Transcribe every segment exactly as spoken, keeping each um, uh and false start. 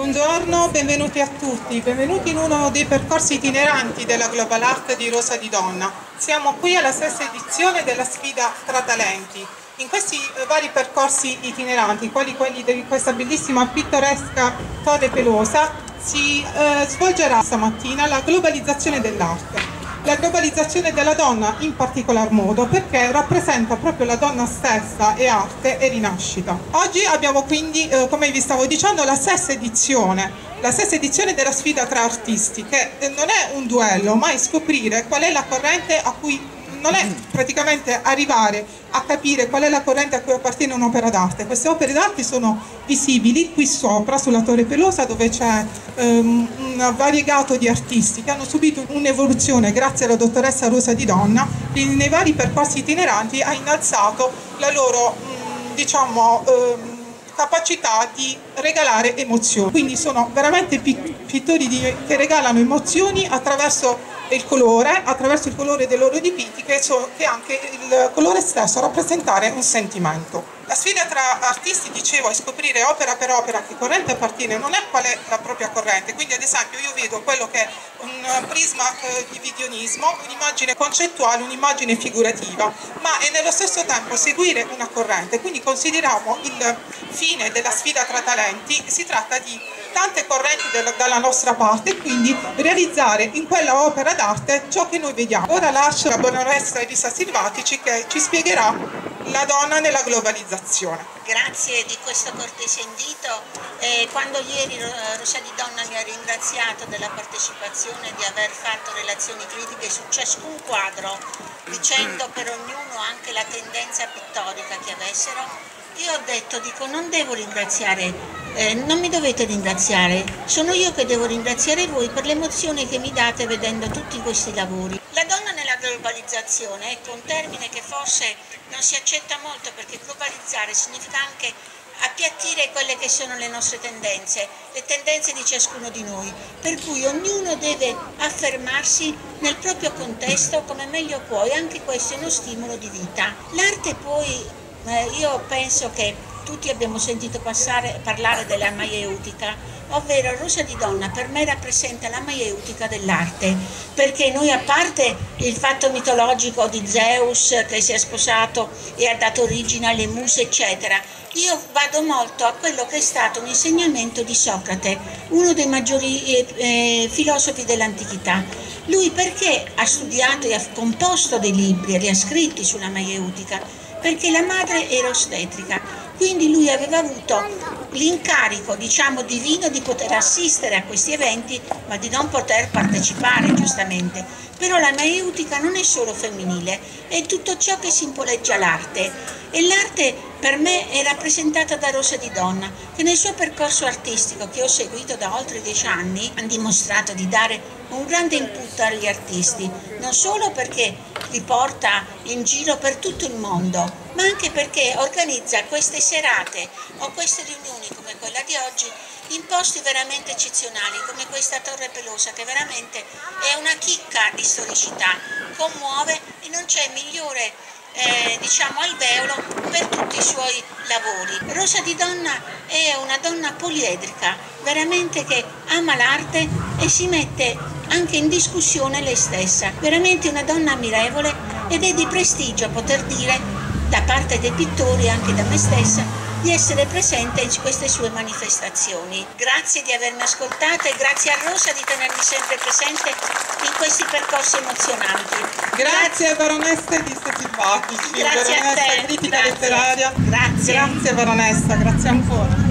Buongiorno, benvenuti a tutti, benvenuti in uno dei percorsi itineranti della Global Art di Rosa di Donna. Siamo qui alla sesta edizione della sfida tra talenti. In questi vari percorsi itineranti, quali quelli di questa bellissima pittoresca Torre Pelosa, si eh, svolgerà stamattina la globalizzazione dell'arte. La globalizzazione della donna in particolar modo perché rappresenta proprio la donna stessa e arte e rinascita. Oggi abbiamo quindi, eh, come vi stavo dicendo, la sesta edizione, la sesta edizione della sfida tra artisti, che non è un duello, ma è scoprire qual è la corrente a cui non è praticamente arrivare a capire qual è la corrente a cui appartiene un'opera d'arte. Queste opere d'arte sono visibili qui sopra sulla Torre Pelosa, dove c'è um, un variegato di artisti che hanno subito un'evoluzione grazie alla dottoressa Rosa di Donna. Nei vari percorsi itineranti ha innalzato la loro um, diciamo um, capacità di regalare emozioni. Quindi sono veramente pittori di, che regalano emozioni attraverso il colore, attraverso il colore dei loro dipinti, che, so, che anche il colore stesso a rappresentare un sentimento. La sfida tra artisti, dicevo, è scoprire opera per opera a che corrente appartiene, non è qual è la propria corrente. Quindi ad esempio io vedo quello che è un prisma eh, di vidionismo, un'immagine concettuale, un'immagine figurativa, ma è nello stesso tempo seguire una corrente. Quindi consideriamo il fine della sfida tra talenti, si tratta di tante correnti del, dalla nostra parte, e quindi realizzare in quella opera d'arte ciò che noi vediamo. Ora lascio la baronessa Elisa Silvatici che ci spiegherà la donna nella globalizzazione. Grazie di questo cortese invito. Eh, quando ieri Rosa di Donna mi ha ringraziato della partecipazione, di aver fatto relazioni critiche su ciascun quadro, dicendo per ognuno anche la tendenza pittorica che avessero, io ho detto, dico, non devo ringraziare, eh, non mi dovete ringraziare, sono io che devo ringraziare voi per l'emozione che mi date vedendo tutti questi lavori. La donna nella globalizzazione, ecco un termine che forse non si accetta molto, perché globalizzare significa anche appiattire quelle che sono le nostre tendenze, le tendenze di ciascuno di noi, per cui ognuno deve affermarsi nel proprio contesto come meglio può, e anche questo è uno stimolo di vita. L'arte poi, eh, io penso che tutti abbiamo sentito passare, parlare della maieutica, ovvero Rosa di Donna per me rappresenta la maieutica dell'arte, perché noi, a parte il fatto mitologico di Zeus che si è sposato e ha dato origine alle muse eccetera, io vado molto a quello che è stato un insegnamento di Socrate, uno dei maggiori eh, eh, filosofi dell'antichità. Lui perché ha studiato e ha composto dei libri e li ha scritti sulla maieutica? Perché la madre era ostetrica. Quindi lui aveva avuto l'incarico, diciamo, divino di poter assistere a questi eventi, ma di non poter partecipare, giustamente. Però la maieutica non è solo femminile, è tutto ciò che simboleggia l'arte. E l'arte per me è rappresentata da Rosa di Donna, che nel suo percorso artistico, che ho seguito da oltre dieci anni, ha dimostrato di dare un grande input agli artisti, non solo perché li porta in giro per tutto il mondo, ma anche perché organizza queste serate o queste riunioni come quella di oggi in posti veramente eccezionali, come questa Torre Pelosa, che veramente è una chicca di storicità, commuove e non c'è migliore eh, diciamo alveolo per tutti i suoi lavori. Rosa di Donna è una donna poliedrica, veramente, che ama l'arte e si mette anche in discussione lei stessa, veramente una donna ammirevole, ed è di prestigio poter dire da parte dei pittori e anche da me stessa di essere presente in queste sue manifestazioni. Grazie di avermi ascoltata e grazie a Rosa di tenermi sempre presente in questi percorsi emozionanti. Grazie, grazie baronessa Elisa Silvatici, grazie baronessa a te, critica grazie. letteraria. Grazie. Grazie baronessa, grazie ancora.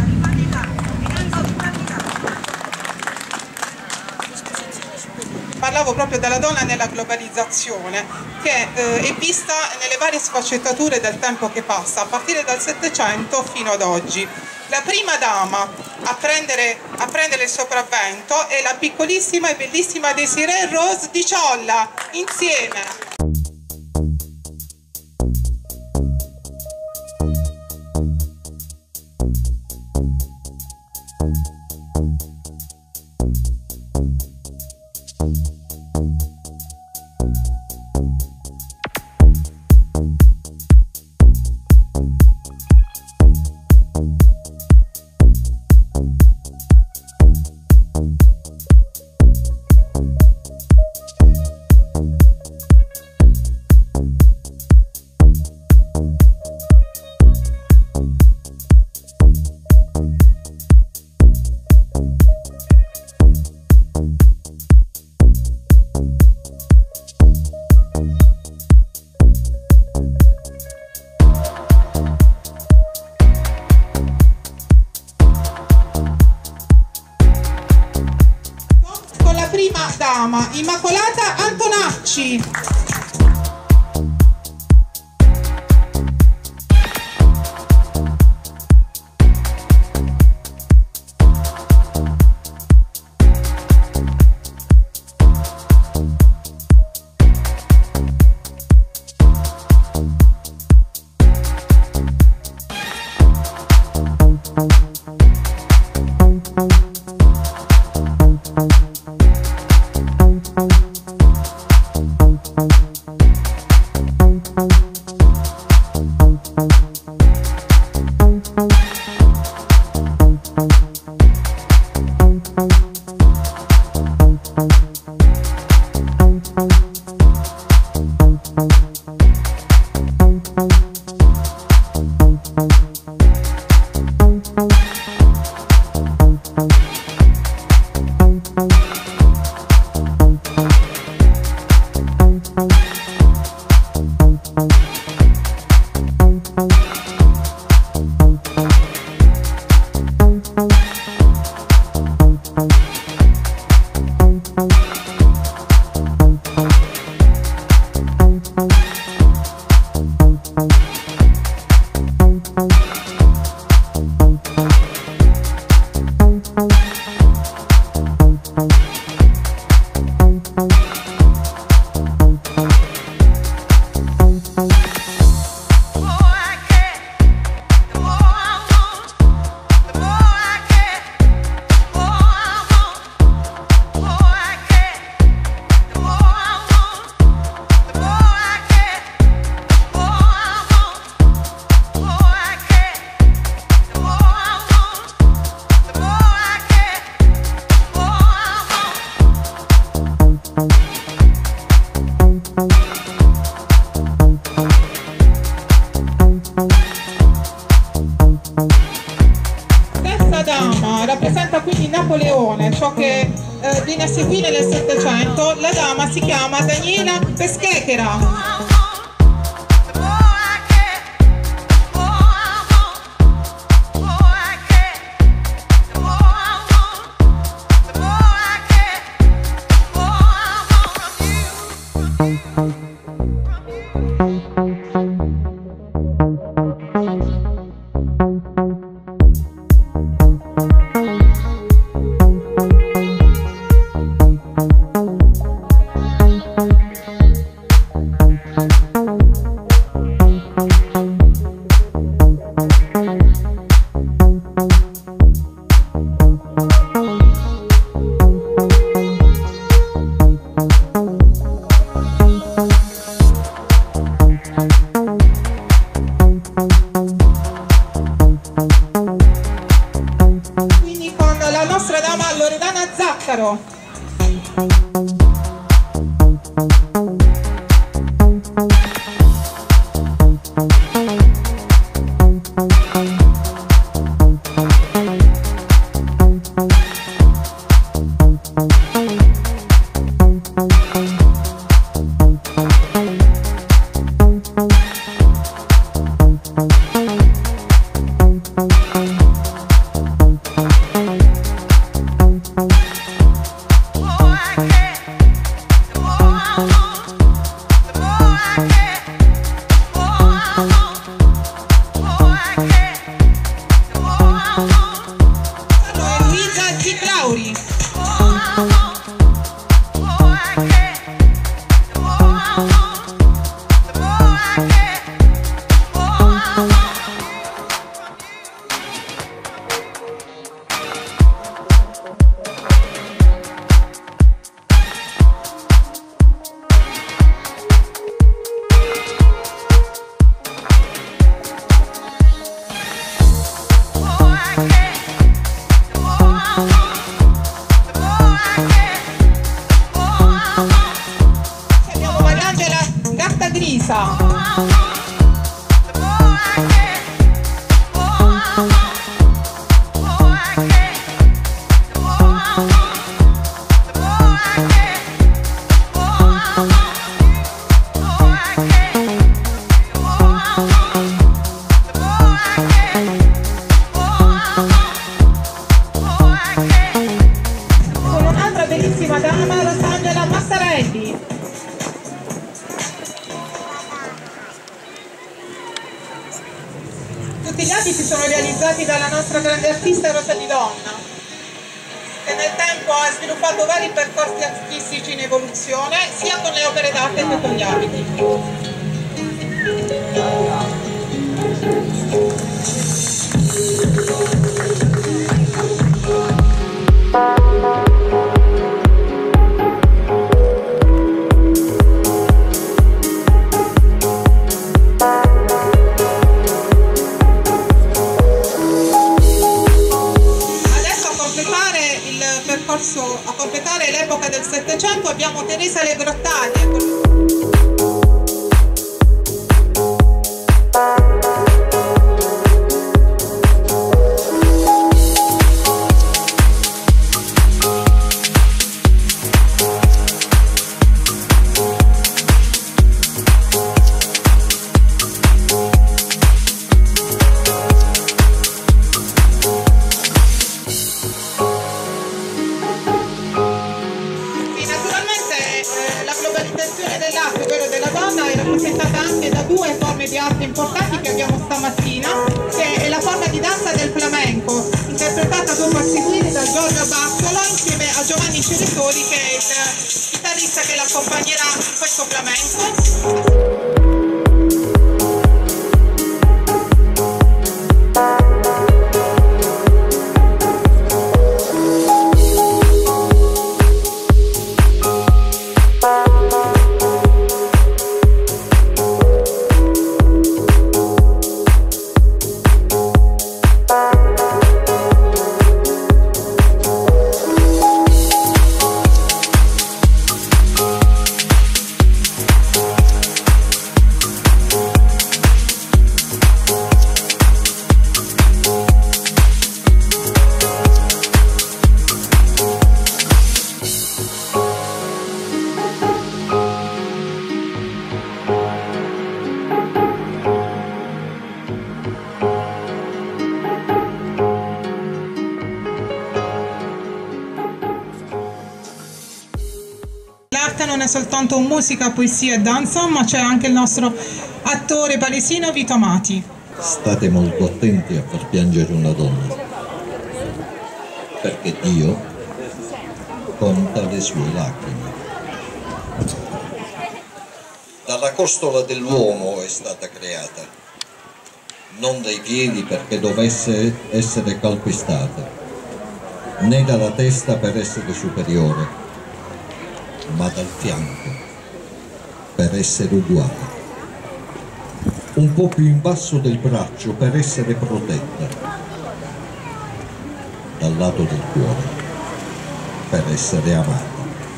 Parlavo proprio della donna nella globalizzazione, che eh, è vista nelle varie sfaccettature del tempo che passa, a partire dal Settecento fino ad oggi. La prima dama a prendere, a prendere il sopravvento è la piccolissima e bellissima Désirée Rose di Ciolla, insieme. dama, Immacolata Antonacci. Rappresenta quindi Napoleone, ciò che eh, viene a seguire nel Settecento. La dama si chiama Daniela Peschechera. Loredana Zaccaro. Grisa. tutti gli abiti sono realizzati dalla nostra grande artista Rosa di Donna, che nel tempo ha sviluppato vari percorsi artistici in evoluzione, sia con le opere d'arte che con gli abiti. A completare l'epoca del Settecento abbiamo Teresa Le Grottaglie. Dell'arte, quello della donna, è rappresentata anche da due forme di arte importanti che abbiamo stamattina, che è la forma di danza del flamenco, interpretata dopo a seguire da Giorgio Baccolo insieme a Giovanni Ceretoli, che è il chitarrista che l'accompagnerà in questo flamenco. L'arte non è soltanto musica, poesia e danza, ma c'è anche il nostro attore palesino Vito Amati. State molto attenti a far piangere una donna, perché Dio conta le sue lacrime. Dalla costola dell'uomo è stata creata, non dai piedi perché dovesse essere calpestata, né dalla testa per essere superiore, ma dal fianco per essere uguale, un po' più in basso del braccio per essere protetta, dal lato del cuore per essere amata.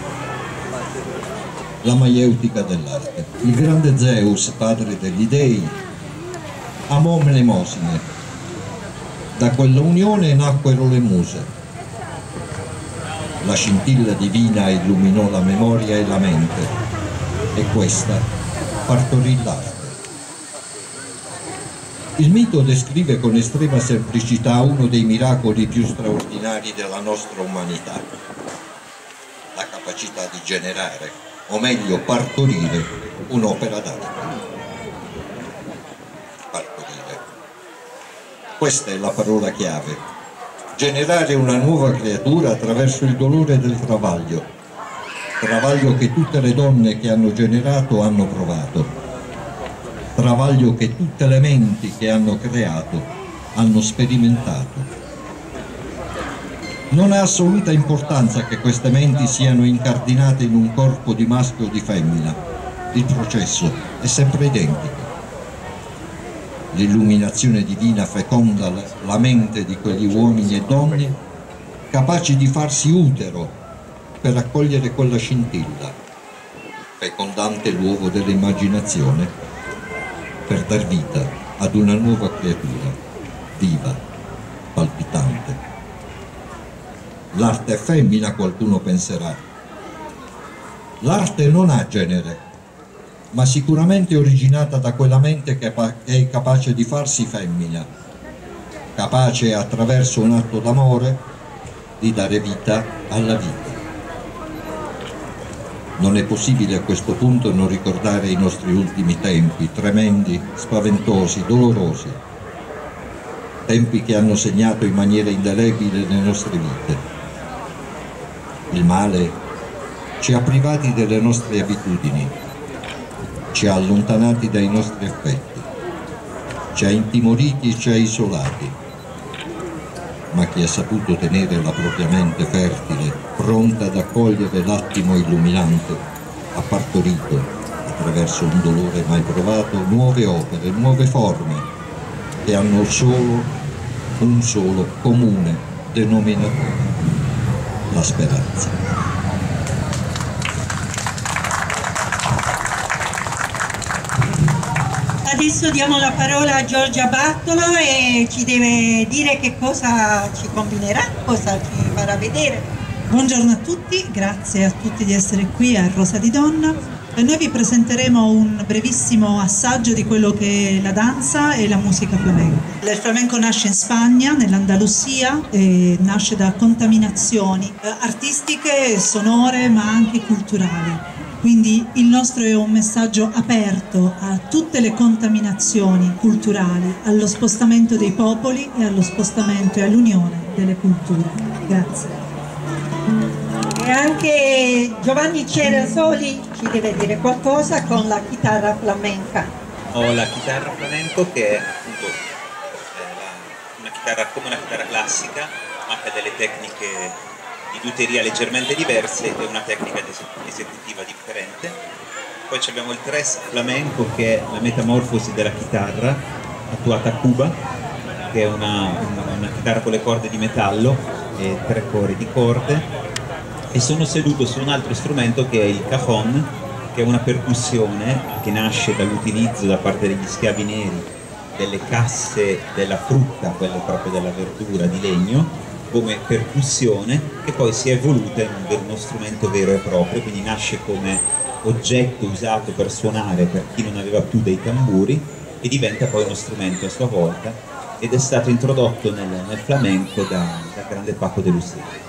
La maieutica dell'arte. Il grande Zeus, padre degli dei, amò Mnemosine. Da quella unione nacquero le muse. La scintilla divina illuminò la memoria e la mente, e questa partorì l'arte. Il mito descrive con estrema semplicità uno dei miracoli più straordinari della nostra umanità: la capacità di generare, o meglio partorire, un'opera d'arte. Partorire. Questa è la parola chiave. Generare una nuova creatura attraverso il dolore del travaglio, travaglio che tutte le donne che hanno generato hanno provato, travaglio che tutte le menti che hanno creato hanno sperimentato. Non ha assoluta importanza che queste menti siano incardinate in un corpo di maschio o di femmina, il processo è sempre identico. L'illuminazione divina feconda la mente di quegli uomini e donne capaci di farsi utero per accogliere quella scintilla, fecondante l'uovo dell'immaginazione, per dar vita ad una nuova creatura, viva, palpitante. L'arte è femmina, qualcuno penserà. L'arte non ha genere, ma sicuramente originata da quella mente che è capace di farsi femmina, capace attraverso un atto d'amore di dare vita alla vita. Non è possibile a questo punto non ricordare i nostri ultimi tempi, tremendi, spaventosi, dolorosi. tempi che hanno segnato in maniera indelebile le nostre vite. Il male ci ha privati delle nostre abitudini, ci ha allontanati dai nostri affetti, ci ha intimoriti e ci ha isolati, ma chi ha saputo tenere la propria mente fertile, pronta ad accogliere l'attimo illuminante, ha partorito, attraverso un dolore mai provato, nuove opere, nuove forme, che hanno solo un solo comune denominatore: la speranza. Adesso diamo la parola a Giorgia Bartolo e ci deve dire che cosa ci combinerà, cosa ci farà vedere. Buongiorno a tutti, grazie a tutti di essere qui a Rosa di Donna. E noi vi presenteremo un brevissimo assaggio di quello che è la danza e la musica flamenca. Il flamenco nasce in Spagna, nell'Andalusia, e nasce da contaminazioni eh, artistiche, sonore, ma anche culturali. Quindi il nostro è un messaggio aperto a tutte le contaminazioni culturali, allo spostamento dei popoli e allo spostamento e all'unione delle culture. Grazie. E anche Giovanni Cerasoli ci deve dire qualcosa con la chitarra flamenca. Ho la chitarra flamenco che è appunto una chitarra come una chitarra classica, ma che ha delle tecniche di luteria leggermente diverse e una tecnica esecutiva differente. Poi abbiamo il tres flamenco, che è la metamorfosi della chitarra attuata a Cuba, che è una, una, una chitarra con le corde di metallo e tre cori di corde, e sono seduto su un altro strumento che è il cajon, che è una percussione che nasce dall'utilizzo da parte degli schiavi neri delle casse della frutta, quelle proprio della verdura di legno, come percussione, che poi si è evoluta in uno strumento vero e proprio, quindi nasce come oggetto usato per suonare per chi non aveva più dei tamburi e diventa poi uno strumento a sua volta, ed è stato introdotto nel, nel flamenco da, da grande Paco de Lucía.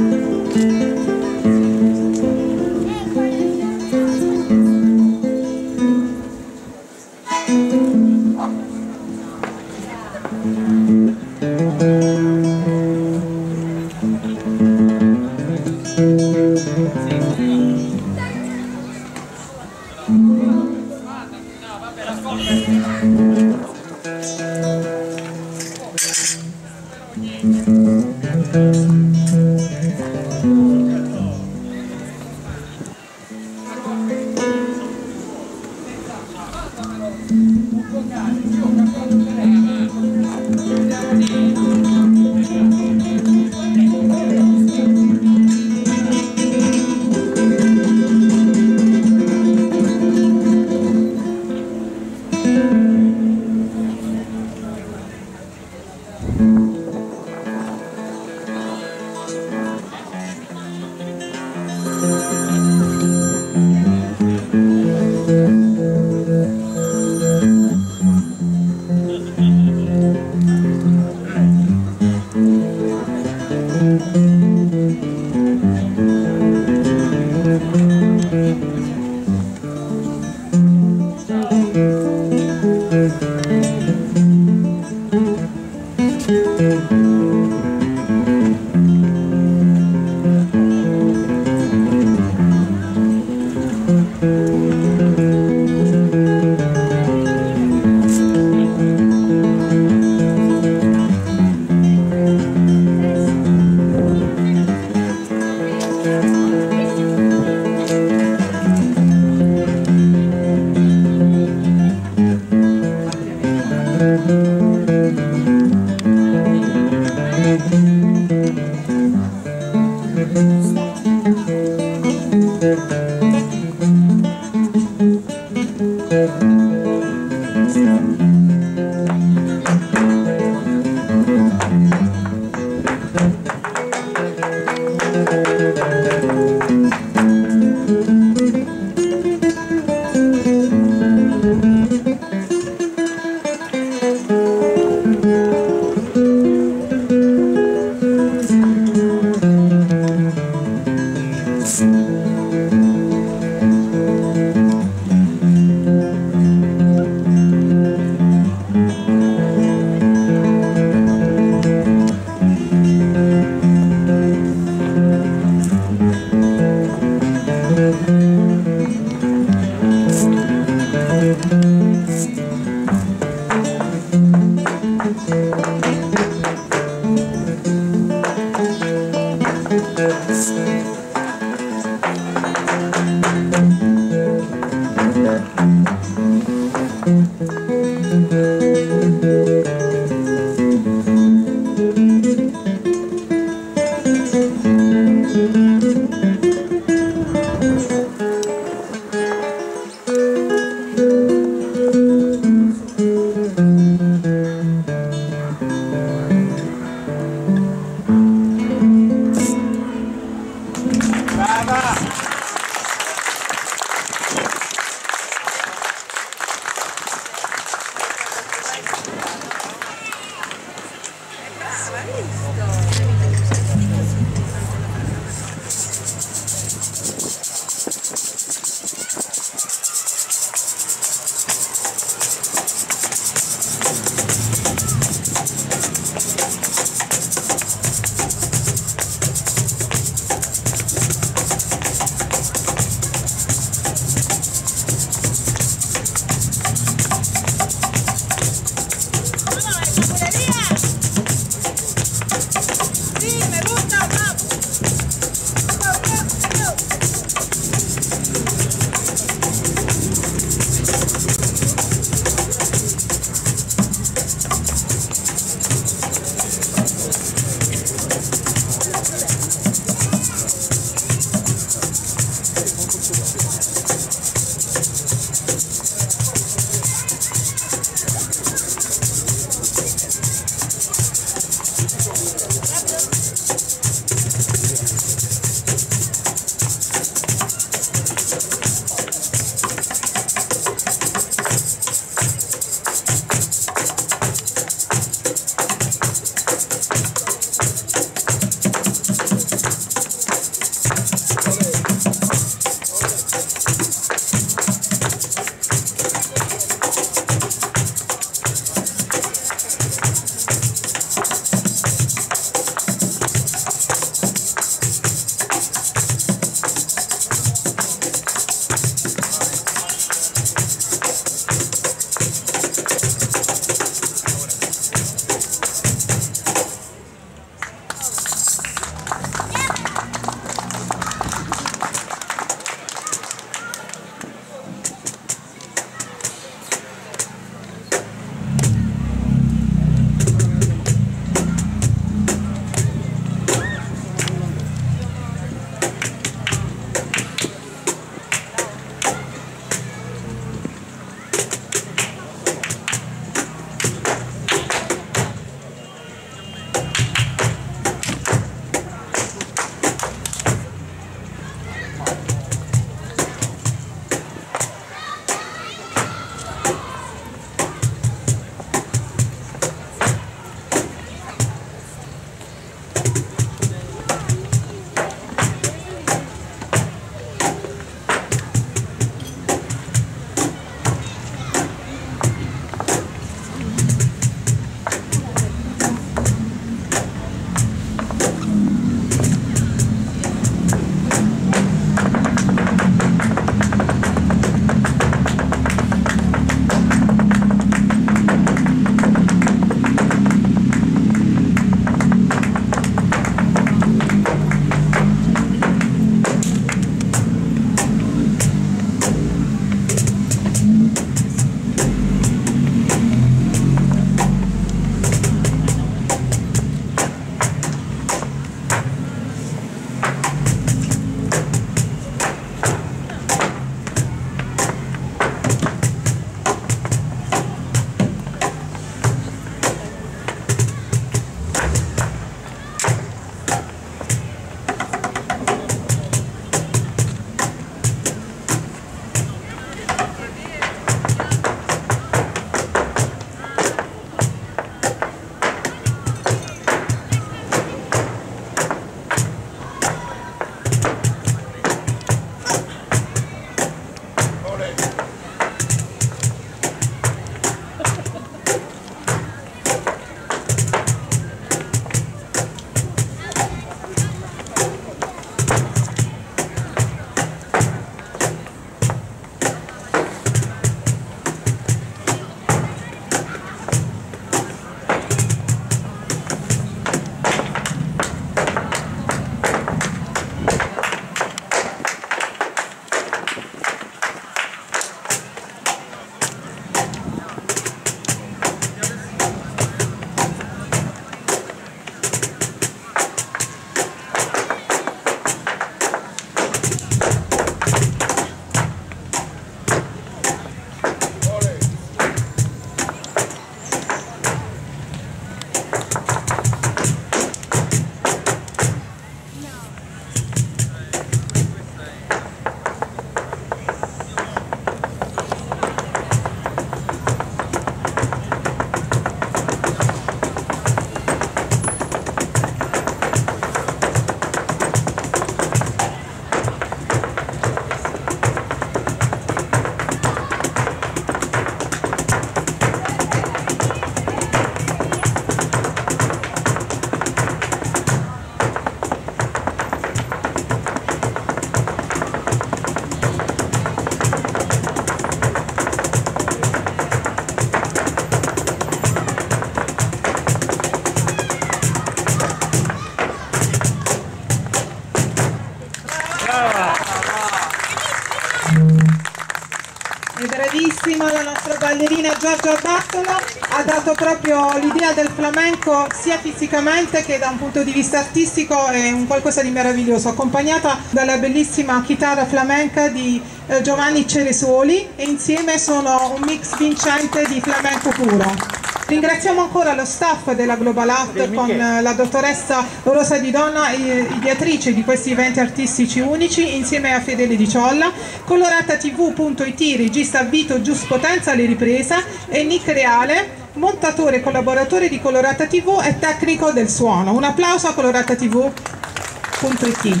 ballerina Giorgia Battolo ha dato proprio l'idea del flamenco sia fisicamente che da un punto di vista artistico, è un qualcosa di meraviglioso, accompagnata dalla bellissima chitarra flamenca di eh, Giovanni Ceresoli, e insieme sono un mix vincente di flamenco puro. Ringraziamo ancora lo staff della Global Art con la dottoressa Rosa Di Donna, ideatrice di questi eventi artistici unici, insieme a Fedele Di Ciolla, coloratatv punto it, regista Vito Giuspotenza alle riprese, e Nick Reale, montatore e collaboratore di Colorata tivù e tecnico del suono. Un applauso a coloratatv punto it.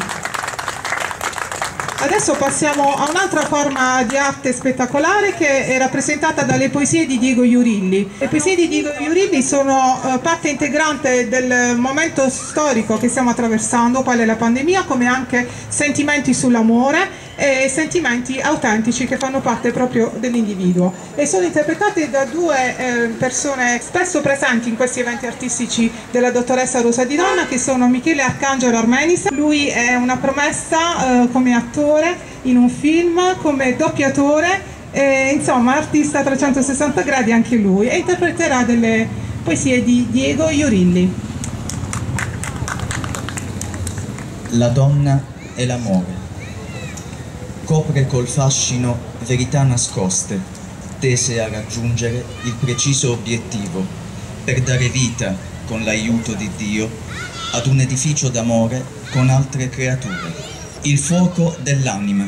Adesso passiamo a un'altra forma di arte spettacolare che è rappresentata dalle poesie di Diego Iurilli. Le poesie di Diego Iurilli sono eh, parte integrante del momento storico che stiamo attraversando, quale è la pandemia, come anche sentimenti sull'amore e sentimenti autentici che fanno parte proprio dell'individuo, e sono interpretate da due eh, persone spesso presenti in questi eventi artistici della dottoressa Rosa Di Donna, che sono Michele Arcangelo Armenis. Lui è una promessa eh, come attore in un film, come doppiatore, e, insomma artista a trecentosessanta gradi anche lui, e interpreterà delle poesie di Diego Iurilli. La donna è l'amore. Copre col fascino verità nascoste, tese a raggiungere il preciso obiettivo, per dare vita, con l'aiuto di Dio, ad un edificio d'amore con altre creature. Il fuoco dell'anima,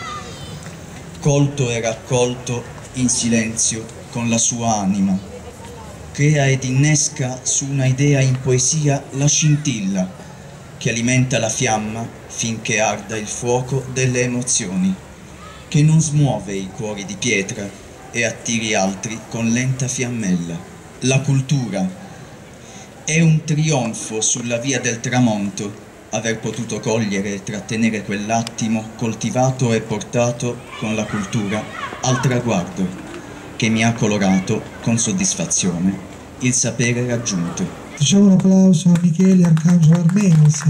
colto e raccolto in silenzio con la sua anima, crea ed innesca su una idea in poesia la scintilla che alimenta la fiamma finché arda il fuoco delle emozioni, che non smuove i cuori di pietra e attiri altri con lenta fiammella. La cultura è un trionfo sulla via del tramonto, aver potuto cogliere e trattenere quell'attimo coltivato e portato con la cultura al traguardo, che mi ha colorato con soddisfazione il sapere raggiunto. Facciamo un applauso a Michele Arcangelo Armenis.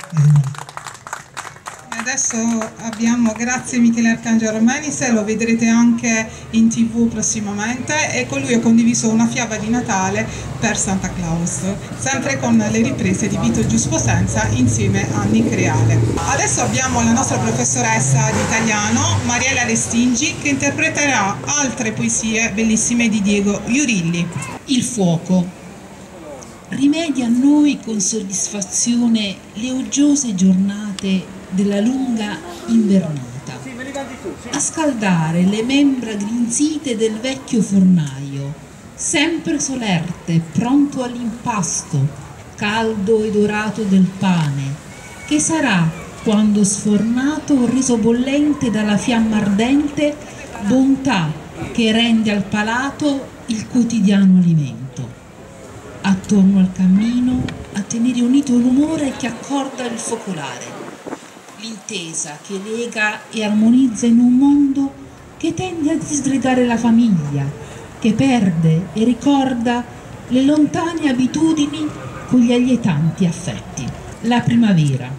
Adesso abbiamo, grazie Michele Arcangelo Armenis, lo vedrete anche in tv prossimamente, e con lui ho condiviso una fiaba di Natale per Santa Claus, sempre con le riprese di Vito Giuspotenza insieme a Nick Reale. Adesso abbiamo la nostra professoressa di italiano, Mariela Restingi, che interpreterà altre poesie bellissime di Diego Iurilli. Il fuoco rimedia a noi con soddisfazione le uggiose giornate della lunga invernata, a scaldare le membra grinzite del vecchio fornaio, sempre solerte, pronto all'impasto, caldo e dorato del pane, che sarà, quando sfornato, reso bollente dalla fiamma ardente, bontà che rende al palato il quotidiano alimento. Attorno al cammino a tenere unito l'umore che accorda il focolare, l'intesa che lega e armonizza in un mondo che tende a disgregare la famiglia, che perde e ricorda le lontane abitudini con gli allietanti affetti. La primavera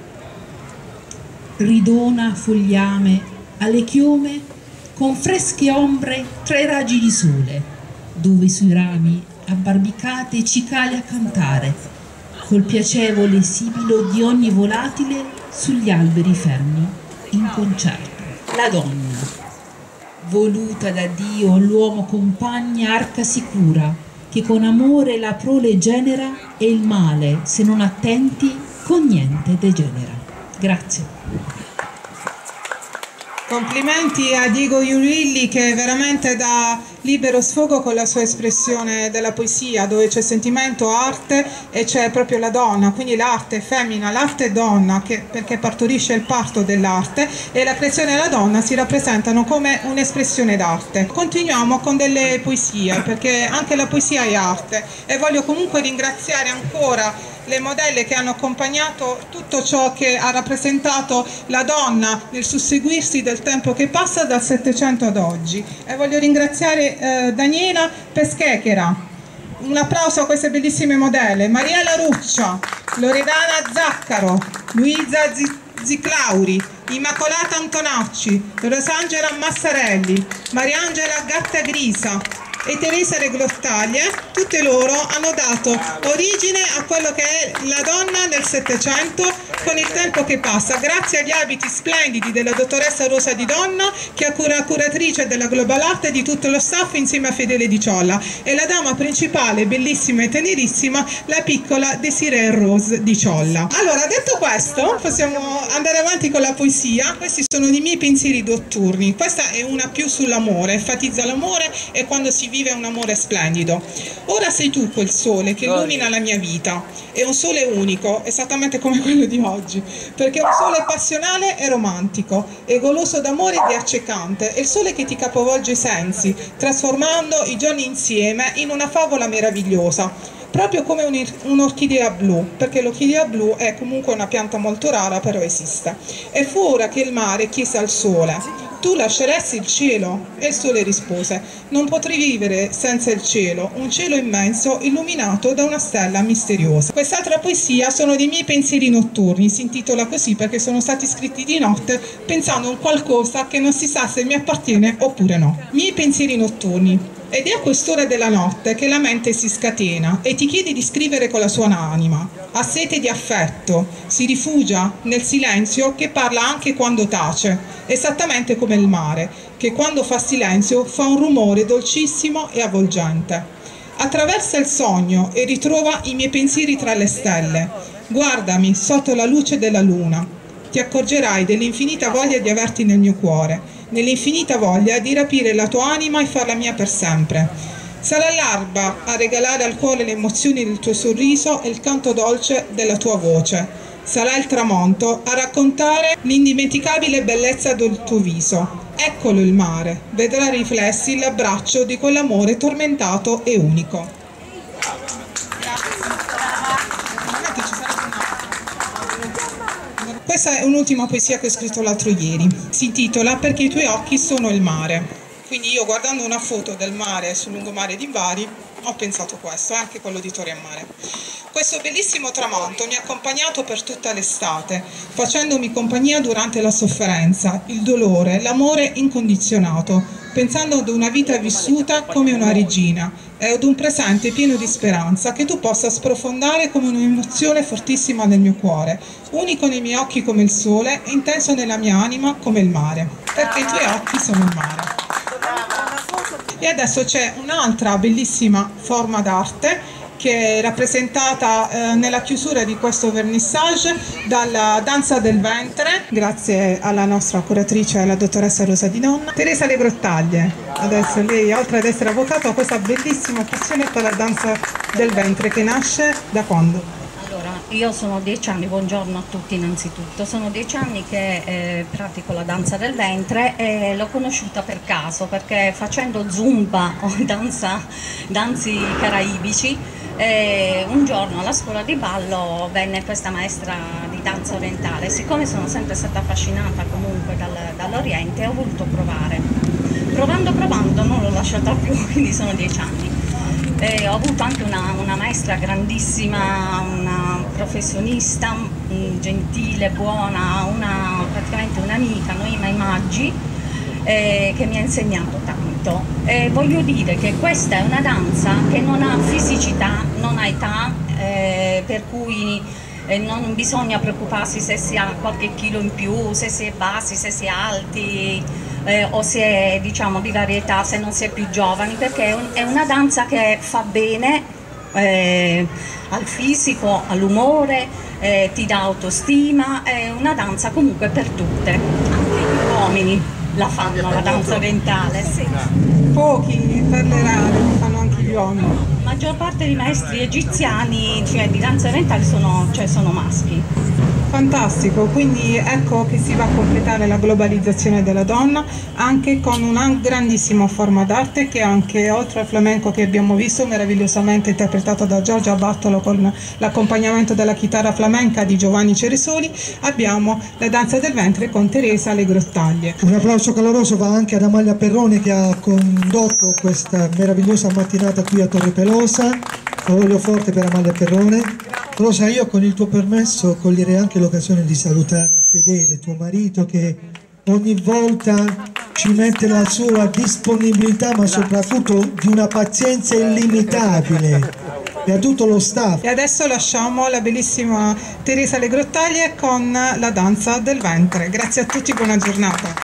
ridona fogliame alle chiome con fresche ombre tra i raggi di sole, dove sui rami abbarbicate cicale a cantare, col piacevole sibilo di ogni volatile sugli alberi fermi in concerto. La donna, voluta da Dio l'uomo compagna arca sicura, che con amore la prole genera, e il male, se non attenti, con niente degenera. Grazie. Complimenti a Diego Iurilli, che veramente dà libero sfogo con la sua espressione della poesia, dove c'è sentimento, arte, e c'è proprio la donna, quindi l'arte è femmina, l'arte è donna, che, perché partorisce il parto dell'arte, e la creazione e la donna si rappresentano come un'espressione d'arte. Continuiamo con delle poesie, perché anche la poesia è arte, e voglio comunque ringraziare ancora le modelle che hanno accompagnato tutto ciò che ha rappresentato la donna nel susseguirsi del tempo che passa dal Settecento ad oggi. E voglio ringraziare eh, Daniela Peschechera. Un applauso a queste bellissime modelle: Mariella Ruccia, Loredana Zaccaro, Luisa Ziclauri, Immacolata Antonacci, Rosangela Massarelli, Mariangela Gattagrisa, e Teresa Le Grottaglie, tutte loro hanno dato origine a quello che è la donna nel Settecento con il tempo che passa, grazie agli abiti splendidi della dottoressa Rosa Di Donna, che è cura curatrice della Global Art e di tutto lo staff insieme a Fedele Di Ciolla, e la dama principale, bellissima e tenerissima, la piccola Desiree Rose Di Ciolla. Allora, detto questo, possiamo andare avanti con la poesia. Questi sono i miei pensieri notturni. Questa è una più sull'amore, enfatizza l'amore e quando si vive un amore splendido. Ora sei tu quel sole che illumina la mia vita, è un sole unico, esattamente come quello di oggi, perché è un sole passionale e romantico, è goloso d'amore ed è accecante, è il sole che ti capovolge i sensi, trasformando i giorni insieme in una favola meravigliosa, proprio come un'orchidea blu, perché l'orchidea blu è comunque una pianta molto rara, però esiste. E fu ora che il mare chiese al sole: tu lasceresti il cielo? E il sole rispose: non potrei vivere senza il cielo, un cielo immenso illuminato da una stella misteriosa. Quest'altra poesia sono dei miei pensieri notturni, si intitola così perché sono stati scritti di notte pensando a un qualcosa che non si sa se mi appartiene oppure no. Miei pensieri notturni. Ed è a quest'ora della notte che la mente si scatena e ti chiede di scrivere con la sua anima. Ha sete di affetto, si rifugia nel silenzio che parla anche quando tace, esattamente come il mare, che quando fa silenzio fa un rumore dolcissimo e avvolgente. Attraversa il sogno e ritrova i miei pensieri tra le stelle. Guardami sotto la luce della luna. Ti accorgerai dell'infinita voglia di averti nel mio cuore, nell'infinita voglia di rapire la tua anima e farla mia per sempre. Sarà l'alba a regalare al cuore le emozioni del tuo sorriso e il canto dolce della tua voce. Sarà il tramonto a raccontare l'indimenticabile bellezza del tuo viso. Eccolo il mare, vedrà riflessi l'abbraccio di quell'amore tormentato e unico. Questa è un'ultima poesia che ho scritto l'altro ieri, si intitola Perché i tuoi occhi sono il mare. Quindi io, guardando una foto del mare sul lungomare di Bari, ho pensato questo, e anche quello di Torre a Mare. Questo bellissimo tramonto mi ha accompagnato per tutta l'estate, facendomi compagnia durante la sofferenza, il dolore, l'amore incondizionato, pensando ad una vita vissuta come una regina e ad un presente pieno di speranza che tu possa sprofondare come un'emozione fortissima nel mio cuore, unico nei miei occhi come il sole e intenso nella mia anima come il mare, perché i tuoi occhi sono il mare. E adesso c'è un'altra bellissima forma d'arte che è rappresentata eh, nella chiusura di questo vernissage dalla danza del ventre, grazie alla nostra curatrice, la dottoressa Rosa Di Donna, Teresa Le Grottaglie. Adesso lei, oltre ad essere avvocato, ha questa bellissima passione per la danza del ventre che nasce da quando? Allora, io sono dieci anni, buongiorno a tutti innanzitutto, sono dieci anni che eh, pratico la danza del ventre e l'ho conosciuta per caso, perché facendo zumba o danza, danzi caraibici, e un giorno alla scuola di ballo venne questa maestra di danza orientale. Siccome sono sempre stata affascinata comunque dal, dall'Oriente, ho voluto provare. Provando, provando, non l'ho lasciata più, quindi sono dieci anni. E ho avuto anche una, una maestra grandissima, una professionista, gentile, buona, una, praticamente un'amica, Noema Imaggi, eh, che mi ha insegnato tanto. E voglio dire che questa è una danza che non ha fisicità, non ha età, eh, per cui eh, non bisogna preoccuparsi se si ha qualche chilo in più, se si è bassi, se si è alti, eh, o se è, diciamo, di varietà, se non si è più giovani, perché è, un, è una danza che fa bene eh, al fisico, all'umore, eh, ti dà autostima, è una danza comunque per tutte, anche gli uomini la fanno, la danza orientale, sì. Pochi, per le rare, lo fanno anche gli uomini. La maggior parte dei maestri egiziani, cioè di danza orientale, sono, cioè sono maschi. Fantastico, quindi ecco che si va a completare la globalizzazione della donna anche con una grandissima forma d'arte che anche, oltre al flamenco che abbiamo visto meravigliosamente interpretato da Giorgia Bartolo con l'accompagnamento della chitarra flamenca di Giovanni Ceresoli, abbiamo la danza del ventre con Teresa Le Grottaglie. Un applauso caloroso va anche ad Amalia Perrone che ha condotto questa meravigliosa mattinata qui a Torre Pelosa. Lo voglio forte per Amalia Perrone. Rosa, io con il tuo permesso coglierei anche l'occasione di salutare a Fedele, tuo marito, che ogni volta ci mette la sua disponibilità, ma soprattutto di una pazienza illimitabile, e a tutto lo staff. E adesso lasciamo la bellissima Teresa Le Grottaglie con la danza del ventre. Grazie a tutti, buona giornata.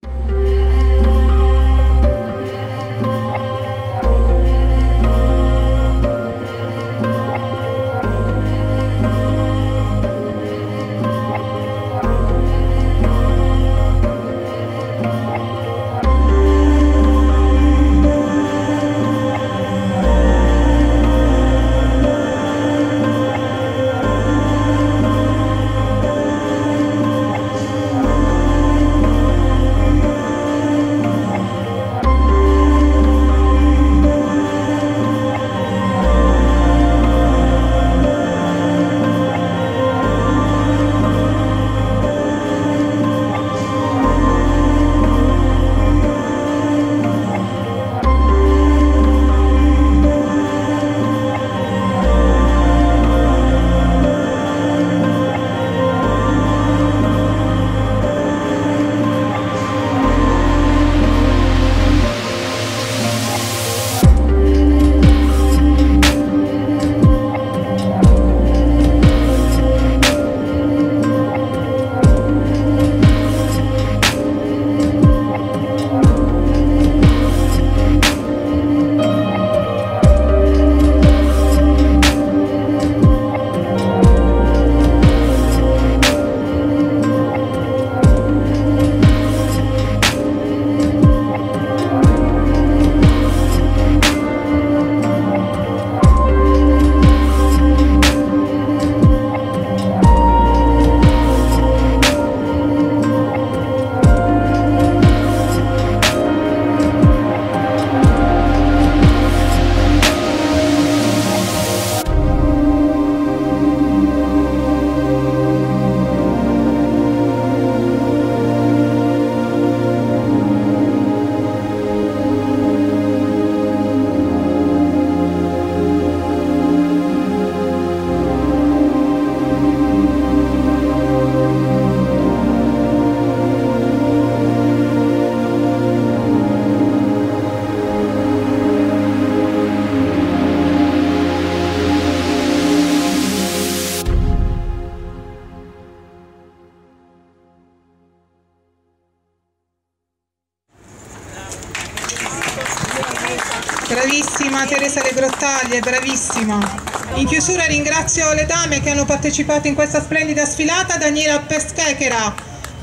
Bravissima Teresa Le Grottaglie, bravissima. In chiusura ringrazio le dame che hanno partecipato in questa splendida sfilata: Daniela Peschechera,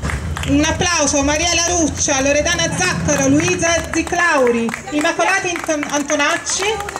un applauso, Mariela Ruccia, Loredana Zaccaro, Luisa Ziclauri, Immacolata Antonacci,